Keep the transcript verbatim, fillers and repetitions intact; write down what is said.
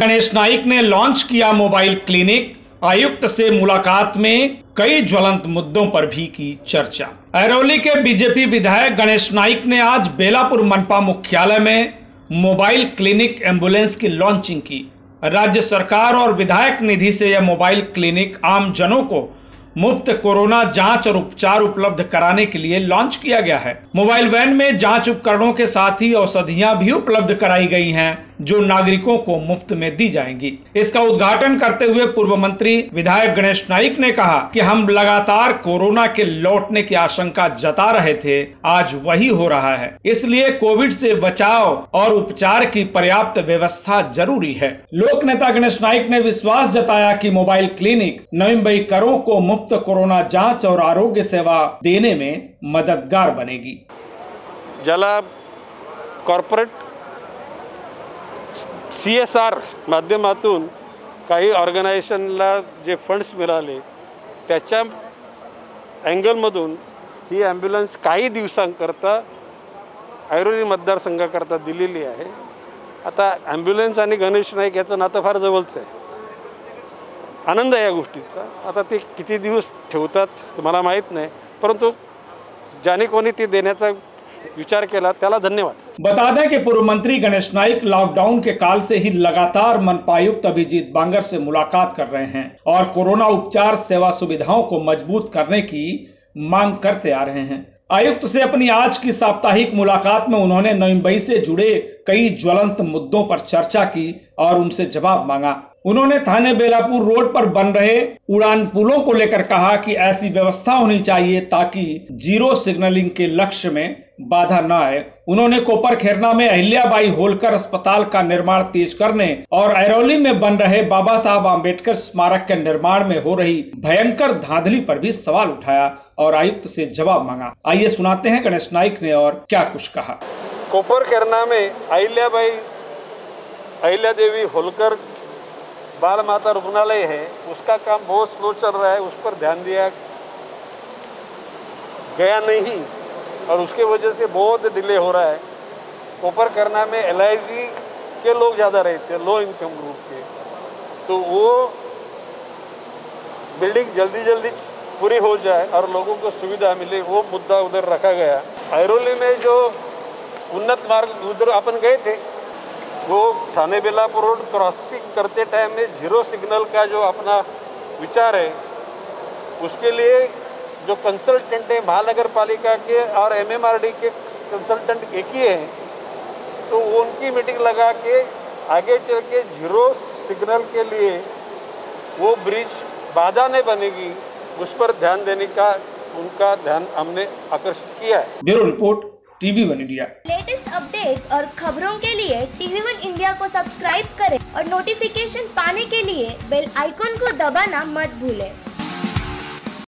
गणेश नाइक ने लॉन्च किया mobile clinic. आयुक्त से मुलाकात में कई ज्वलंत मुद्दों पर भी की चर्चा। अरौली के बीजेपी विधायक गणेश नाइक ने आज बेलापुर मनपा मुख्यालय में मोबाइल क्लिनिक एम्बुलेंस की लॉन्चिंग की। राज्य सरकार और विधायक निधि से यह मोबाइल क्लिनिक आम जनों को मुफ्त कोरोना जांच और उपचार उपलब्ध कराने के लिए लॉन्च किया गया है। मोबाइल वैन में जांच उपकरणों के साथ ही औषधियां भी उपलब्ध कराई गई हैं, जो नागरिकों को मुफ्त में दी जाएंगी। इसका उद्घाटन करते हुए पूर्व मंत्री विधायक गणेश नाइक ने कहा कि हम लगातार कोरोना के लौटने की आशंका जता रहे थे, आज वही हो रहा है। इसलिए कोविड से बचाव और उपचार की पर्याप्त व्यवस्था जरूरी है। लोक नेता गणेश नाइक ने विश्वास जताया कि मोबाइल क्लिनिक नवम्बईकरों को मुफ्त कोरोना जांच और आरोग्य सेवा देने में मददगार बनेगी। ज्याला कॉर्पोरेट सी एस आर माध्यमातून काही ऑर्गनायझेशनला जे फंड्स मिळाले त्याच्या अँगलमधून ही ॲम्ब्युलन्स काही दिवसांकरता ऐरोली मतदारसंघाकरता दिलेली आहे। आता ॲम्ब्युलन्स आणि गणेश नाईक याचं नातं फार जवळचं आहे। आनंद आहे या गोष्टीचा। आता ते किती दिवस ठेवतात मला माहित नाही, परंतु ज्याने कोणी ते देण्याचा विचार केला त्याला धन्यवाद। बता दें कि पूर्व मंत्री गणेश नाइक लॉकडाउन के काल से ही लगातार मनपायुक्त अभिजीत बांगर से मुलाकात कर रहे हैं और कोरोना उपचार सेवा सुविधाओं को मजबूत करने की मांग करते आ रहे हैं। आयुक्त से अपनी आज की साप्ताहिक मुलाकात में उन्होंने नवम्बई से जुड़े कई ज्वलंत मुद्दों पर चर्चा की और उनसे जवाब मांगा। उन्होंने थाने बेलापुर रोड पर बन रहे उड़ान पुलों को लेकर कहा कि ऐसी व्यवस्था होनी चाहिए ताकि जीरो सिग्नलिंग के लक्ष्य में बाधा न आए। उन्होंने कोपरखेरना में अहिल्याबाई होलकर अस्पताल का निर्माण तेज करने और ऐरोली में बन रहे बाबा साहब आम्बेडकर स्मारक के निर्माण में हो रही भयंकर धांधली पर भी सवाल उठाया और आयुक्त से जवाब मांगा। आइए सुनाते हैं गणेश नाइक ने और क्या कुछ कहा। कोपरखेरना में अहिल्याबाई अहिल्या देवी होलकर बाल माता रुग्णालय है, उसका काम बहुत स्लो चल रहा है, उस पर ध्यान दिया गया नहीं और उसके वजह से बहुत डिले हो रहा है। कोपरखेरना में एल आई सी के लोग ज़्यादा रहते हैं, लो इनकम ग्रुप के, तो वो बिल्डिंग जल्दी जल्दी पूरी हो जाए और लोगों को सुविधा मिले, वो मुद्दा उधर रखा गया। ऐरोली में जो उन्नत मार्ग उधर अपन गए थे, वो थाने बेलापुर रोड क्रॉसिंग करते टाइम में जीरो सिग्नल का जो अपना विचार है, उसके लिए जो कंसल्टेंट है महानगर पालिका के और एम एम आर डी के कंसल्टेंट एक ही हैं, तो वो उनकी मीटिंग लगा के आगे चल के जीरो सिग्नल के लिए वो ब्रिज बाधा नहीं बनेगी, उस पर ध्यान देने का उनका ध्यान हमने आकर्षित किया है। Bureau report TV one India. Latest update और खबरों के लिए टीवी वन इंडिया को सब्सक्राइब करें और नोटिफिकेशन पाने के लिए बेल आइकॉन को दबाना मत भूलें।